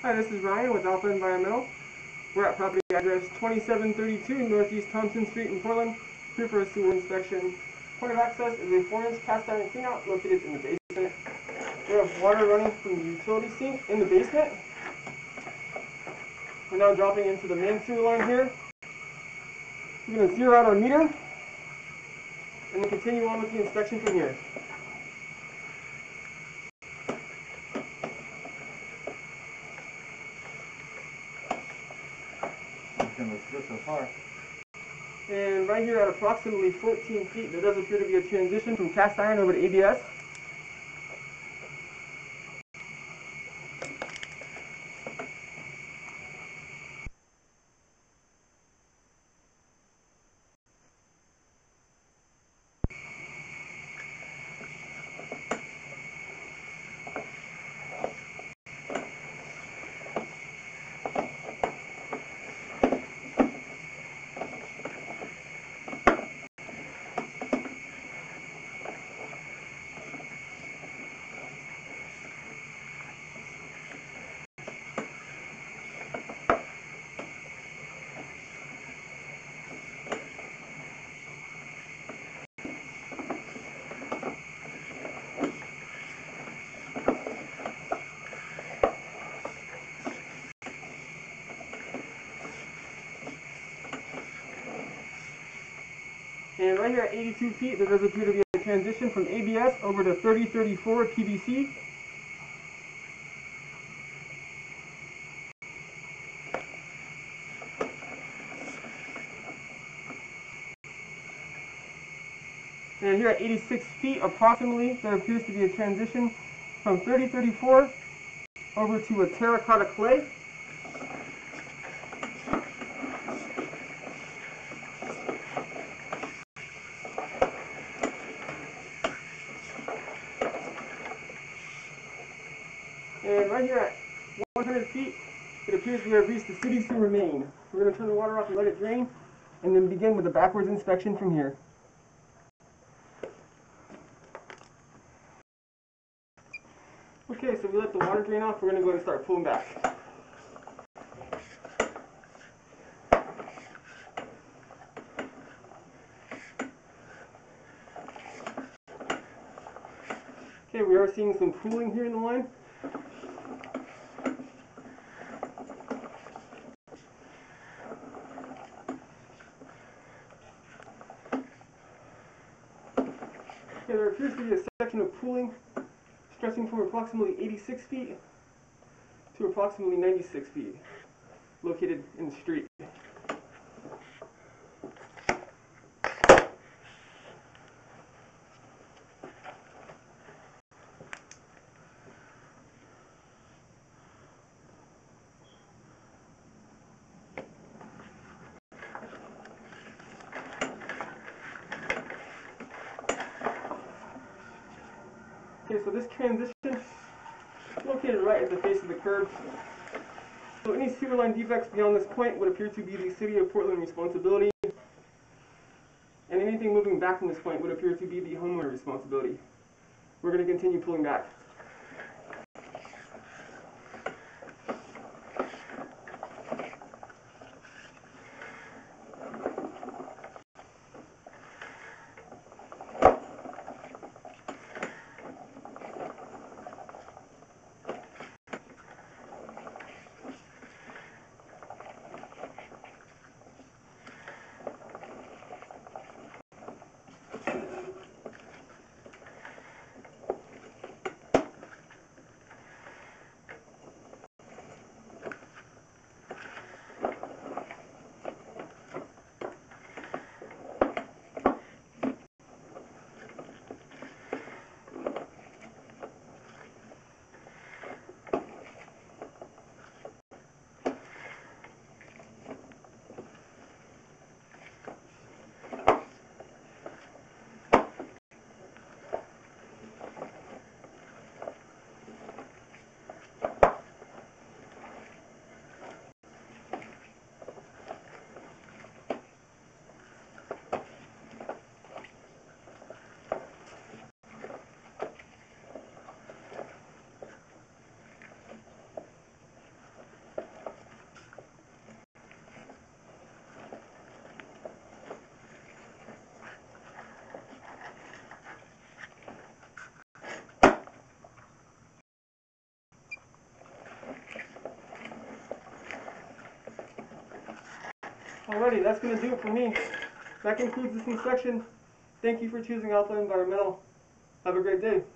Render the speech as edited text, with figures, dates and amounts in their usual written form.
Hi, this is Ryan with Alpha Environmental. We're at property address 2732 Northeast Thompson Street in Portland, here for a sewer inspection. Point of access is a 4-inch cast iron cleanout located in the basement. We have water running from the utility sink in the basement. We're now dropping into the main sewer line here. We're going to zero out our meter and then continue on with the inspection from here. Looks good so far. And right here at approximately 14 feet, there does appear to be a transition from cast iron over to ABS. And right here at 82 feet, there does appear to be a transition from ABS over to 3034 PVC. And here at 86 feet approximately, there appears to be a transition from 3034 over to a terracotta clay. And right here at 100 feet, it appears we have reached the city sewer main. We're going to turn the water off and let it drain, and then begin with the backwards inspection from here. Okay, so we let the water drain off. We're going to go ahead and start pulling back. Okay, we are seeing some pooling here in the line. Okay, there appears to be a section of pooling stretching from approximately 86 feet to approximately 96 feet, located in the street. Okay, so this transition is located right at the face of the curb. So any sewer line defects beyond this point would appear to be the City of Portland responsibility, and anything moving back from this point would appear to be the homeowner responsibility. We're going to continue pulling back. Alrighty, that's going to do it for me. That concludes this inspection. Thank you for choosing Alpha Environmental. Have a great day.